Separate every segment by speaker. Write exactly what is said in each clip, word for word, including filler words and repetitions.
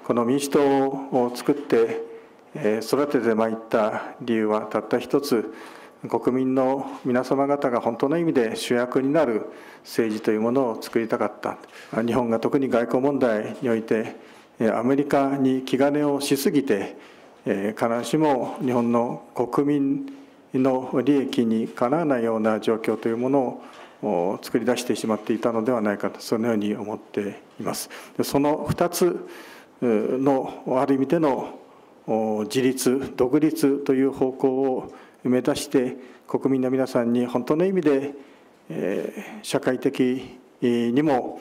Speaker 1: この民主党を作って育ててまいった理由はたった一つ、国民の皆様方が本当の意味で主役になる政治というものを作りたかった。日本が特に外交問題においてアメリカに気兼ねをしすぎて、必ずしも日本の国民の利益にかなわないような状況というものを作り出してしまっていたのではないかと、そのように思っています。そのふたつのある意味での自立、独立という方向を目指して、国民の皆さんに本当の意味で社会的にも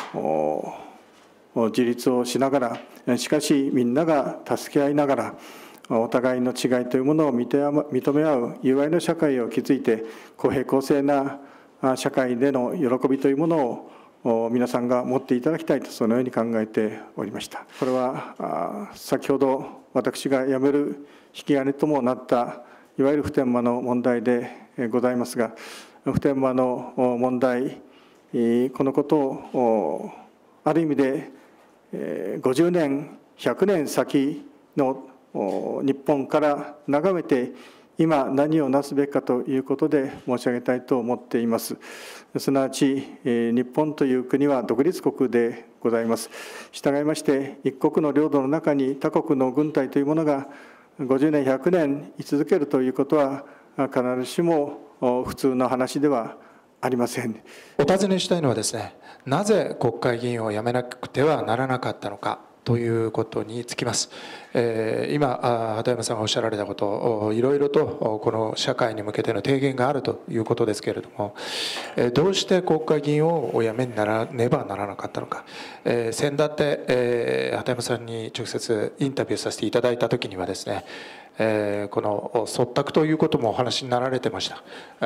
Speaker 1: 自立をしながら、しかしみんなが助け合いながら、お互いの違いというものを認め合う友愛の社会を築いて、公平公正な社会での喜びというものを皆さんが持っていただきたいと、そのように考えておりました。これは先ほど私が辞める引き金ともなったいわゆる普天間の問題でございますが、普天間の問題、このことをある意味でごじゅうねんひゃくねん先の日本から眺めて、今何をなすべきかということで申し上げたいと思っています。すなわち日本という国は独立国でございます。したがいまして一国の領土の中に他国の軍隊というものがごじゅうねんひゃくねん居続けるということは必ずしも普通の話ではありません。
Speaker 2: お尋ねしたいのはですね、なぜ国会議員を辞めなくてはならなかったのかということにつきます。えー、今畑山さんがおっしゃられたこと、いろいろとこの社会に向けての提言があるということですけれども、えー、どうして国会議員をお辞めにならねばならなかったのか。えー、先だって、えー、畑山さんに直接インタビューさせていただいた時にはですね、えー、この忖度ということもお話になられてました。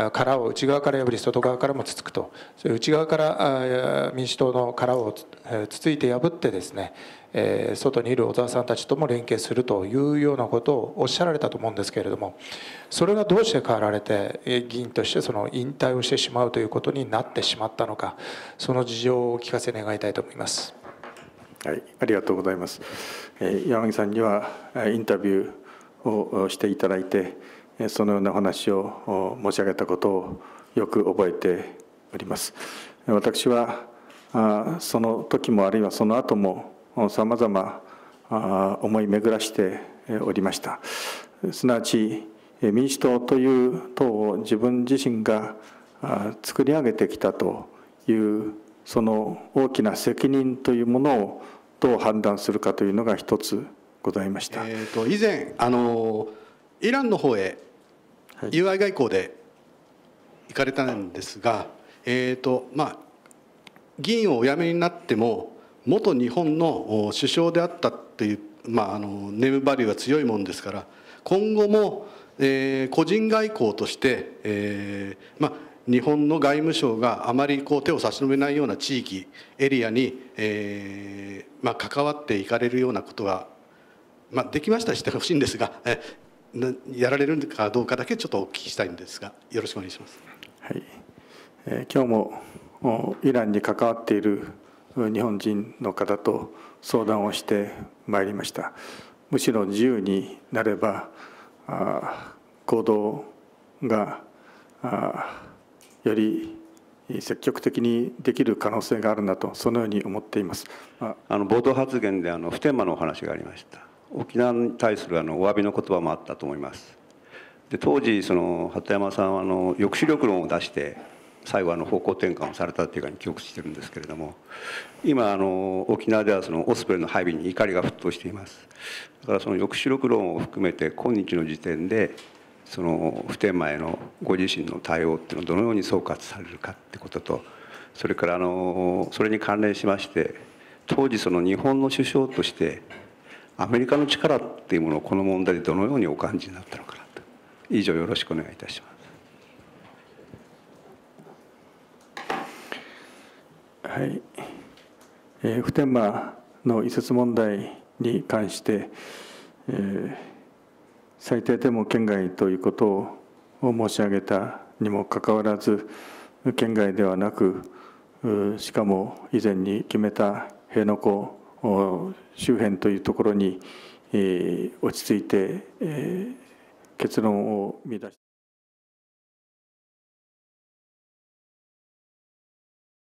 Speaker 2: 殻を内側から破り外側からもつつくと、それ内側から民主党の殻をつついて破ってですね、えー、外にいる小沢さんたちとも連携するというようなことをおっしゃられたと思うんですけれども、それがどうして変わられて議員としてその引退をしてしまうということになってしまったのか、その事情をお聞かせ願いたいと思います。
Speaker 1: はい、ありがとうございます。えー、山木さんにはインタビューをしていただいて、そのようなお話を申し上げたことをよく覚えております。私はその時もあるいはその後もさまざま思い巡らしておりました。すなわち民主党という党を自分自身が作り上げてきたというその大きな責任というものをどう判断するかというのが一つございました。
Speaker 3: えーと以前あのイランの方へ友愛外交で行かれたんですが、えーとまあ、議員をお辞めになっても元日本の首相であったという、まあ、あのネームバリューが強いものですから、今後も、えー、個人外交として、えーまあ、日本の外務省があまりこう手を差し伸べないような地域エリアに、えーまあ、関わっていかれるようなことが、まあ、できましたらしてほしいんですが、えやられるかどうかだけちょっとお聞きしたいんですが、よろしくお願いします。
Speaker 1: はい、えー、今日もイランに関わっている日本人の方と相談をしてまいりました。むしろ自由になれば行動がより積極的にできる可能性があるなと、そのように思っています。
Speaker 4: あの冒頭発言であの普天間のお話がありました。沖縄に対するあのお詫びの言葉もあったと思います。で当時その鳩山さんはあの抑止力論を出して最後あの方向転換をされたというかに記憶してるんですけれども、今あの沖縄ではそのオスプレイの配備に怒りが沸騰しています。だからその抑止力論を含めて今日の時点でその普天間へのご自身の対応っていうのをどのように総括されるかってことと、それからあのそれに関連しまして当時その日本の首相としてアメリカの力っていうものをこの問題でどのようにお感じになったのかなと。以上よろしくお願いいたします。
Speaker 1: はい、えー、普天間の移設問題に関して、えー、最低でも県外ということを申し上げたにもかかわらず、県外ではなく、しかも以前に決めた辺野周辺というところに、えー、落ち着いて、えー、結論を見出し